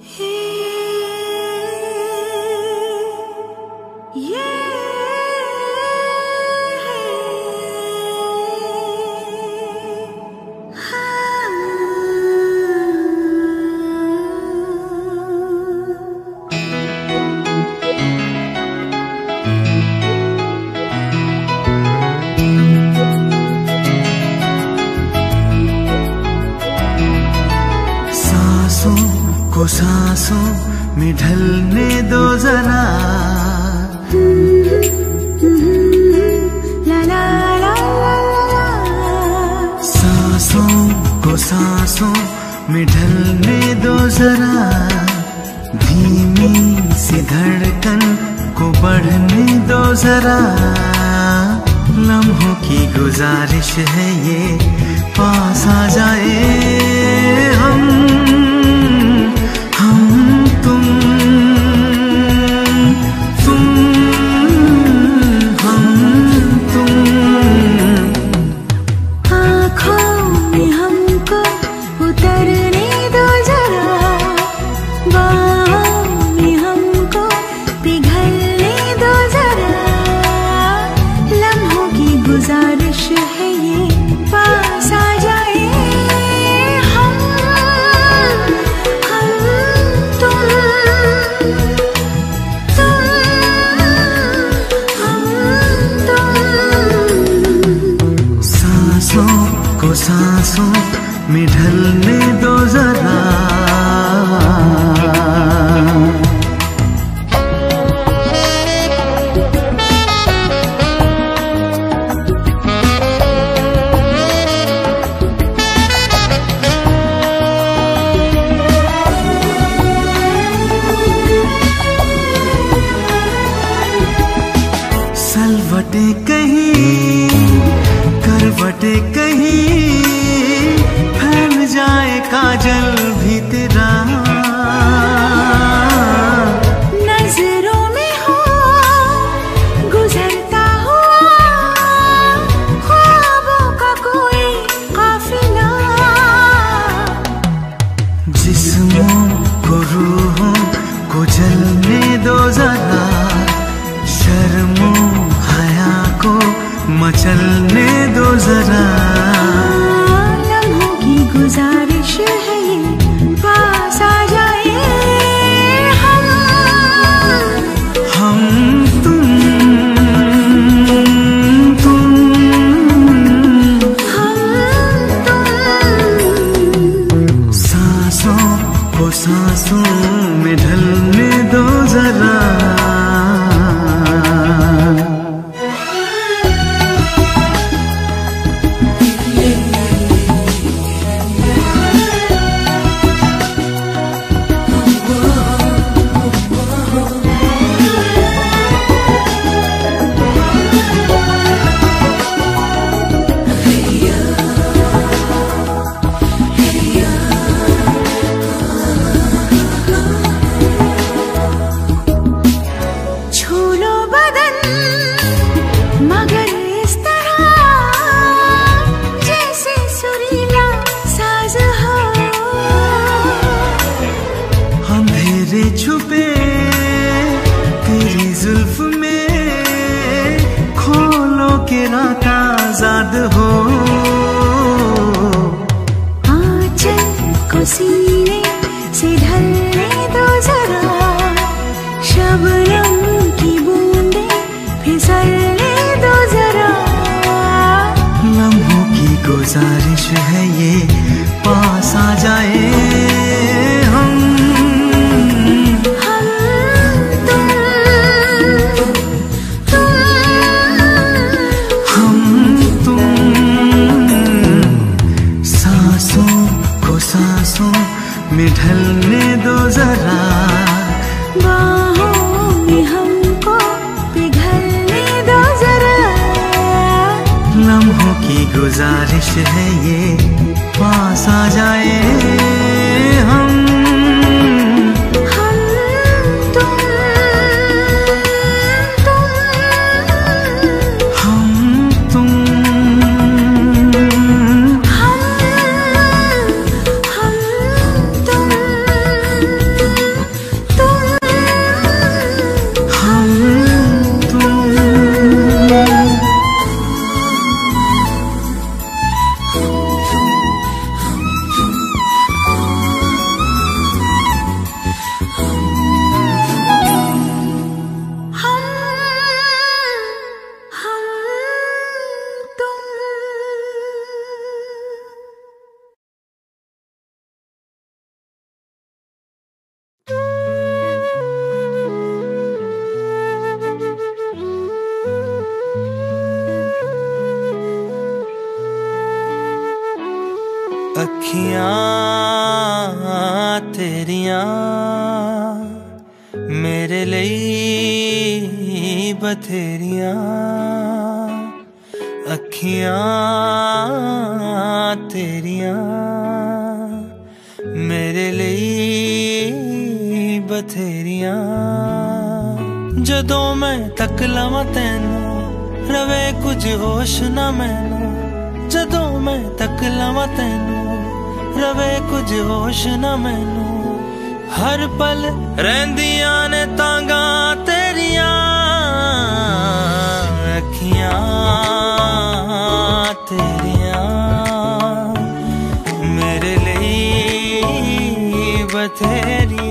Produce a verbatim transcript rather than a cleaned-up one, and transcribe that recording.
को सांसों में ढलने दो जरा, ला ला ला ला। सांसों को सांसों में ढलने दो जरा, धीमी सी धड़कन को बढ़ने दो जरा। लम्हों की गुजारिश है ये, पास आ जाए हम हम तुम तुम हम तुम। आँखों में हमको उतरने दो जरा, बाहों में हमको पिघलने दो जरा। लम्हों की गुजारिश है ये, पास आ जाए हम हम तुम तुम हम तुम। सांसों को सांसों में ढलने दो जरा। सलवटे कहीं करवटे कहीं, फैल जाए काजल भी तेरा। नजरों में हो गुजरता हुआ, ख्वाबों का कोई काफिला। जिस्मों को रूहों को जलने दो जरा, शर्मो हया को मचलने दो जरा। लम्हों की गुजारिश है ये, पास आ जाए हम हम तुम तुम हम तुम। सांसों को सांसों में ढलने दो जरा। छुपे तेरी जुल्फ में, खोलो के रात आजाद हो। आंचल को सीने से ढलने दो जरा, शबनम की बूंदे फिसलने दो जरा। लम्हों की गुजारिश है ये, पास आ जाए हम में ढलने दो जरा। बाहों में हमको पिघलने दो जरा। लम्हों की गुजारिश है ये, पास आ जाए हम हम तुम तुम हम तुम हम हम तुम। अखियां तेरियां मेरे लिए बथेरियां, अखियां तेरियां मेरे लिए बथेरियां। जदों मैं तक लवां तैनू रवे कुछ होश ना मैनू, जदों मैं तक लवां तैनू रवे कुछ होश ना मैनू। हर पल रहिंदियां ने तांगा तेरियां, अखियां तेरियां मेरे लिए बथेरियां।